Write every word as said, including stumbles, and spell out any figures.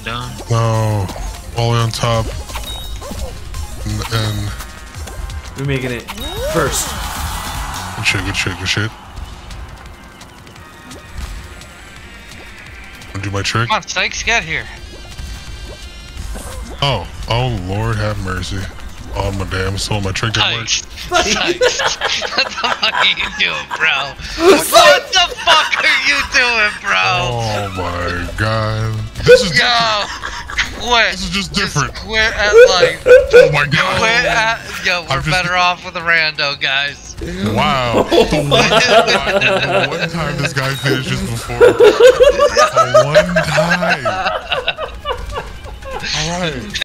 down. No. All the way on top. And, and we're making it first. good shit, good shit, good shit. Wanna do my trick? Come on, Stykes, get here. Oh, oh Lord have mercy. Oh my damn soul, my trick didn't work. Stykes, Stykes, what the fuck are you doing, bro? What the fuck are you doing, bro? Oh my god. This is Yo, quit. This is just different. Just quit at life. Oh my god. Quit at, yo, we're I'm just- better off with a rando, guys. Wow. The one, time, the one time this guy finishes before. The one time. Alright.